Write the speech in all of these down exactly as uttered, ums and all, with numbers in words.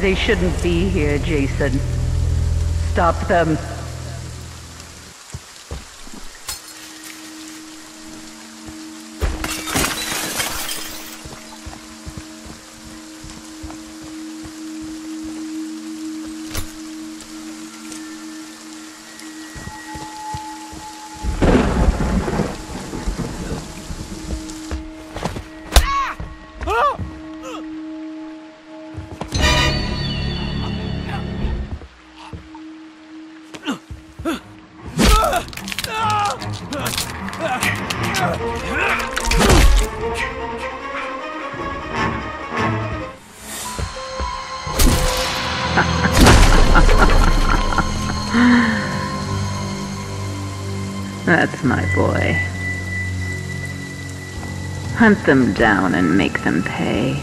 They shouldn't be here, Jason. Stop them. That's my boy. Hunt them down and make them pay.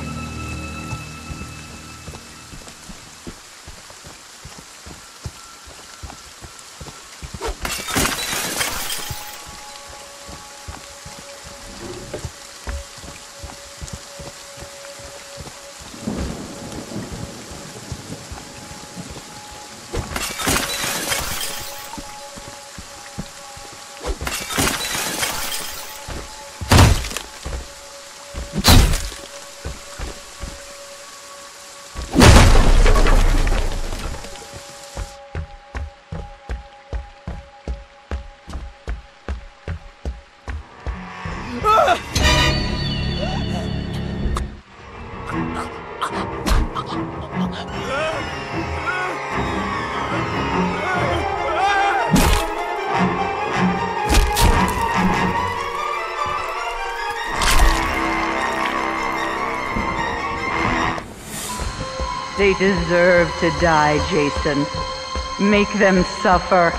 They deserve to die, Jason. Make them suffer.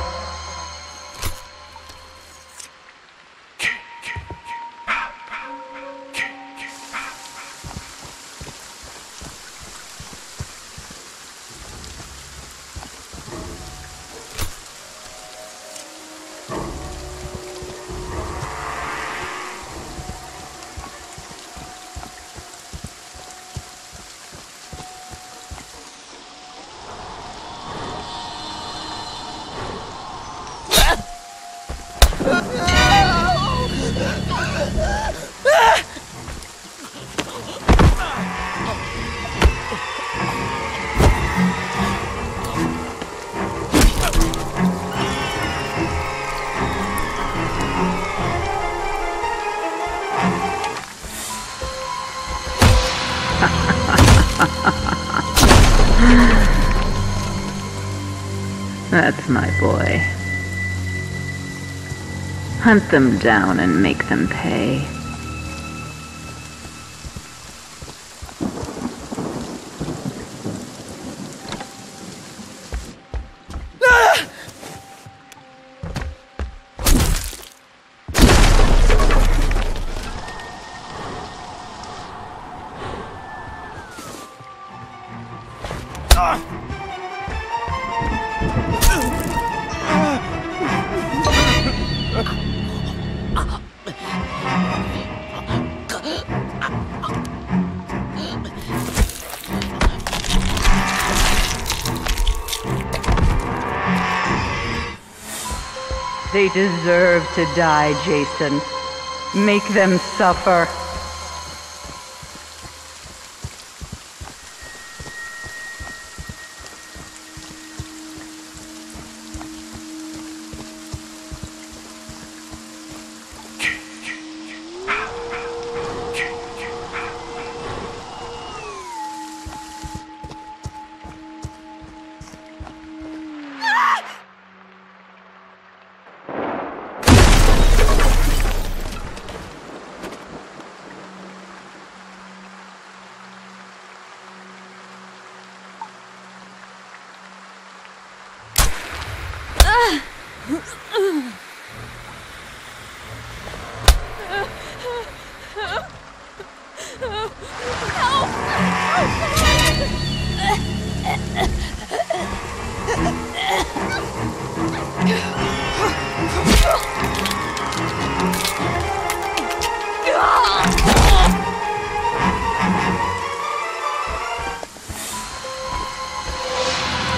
That's my boy. Hunt them down and make them pay. They deserve to die, Jason. Make them suffer.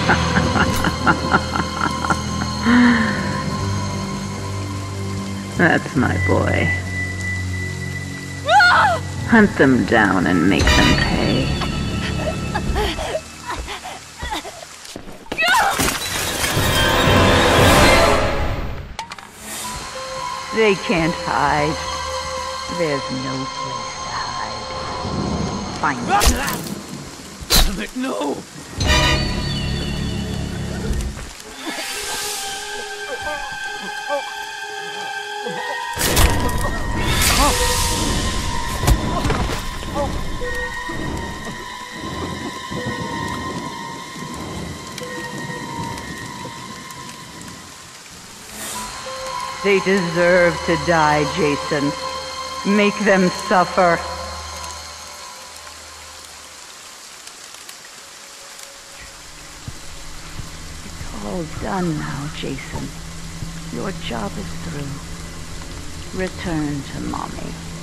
That's my boy. Hunt them down and make them pay. They can't hide. There's no place to hide. Find them. No! They deserve to die, Jason. Make them suffer. It's all done now, Jason. Your job is through. Return to Mommy.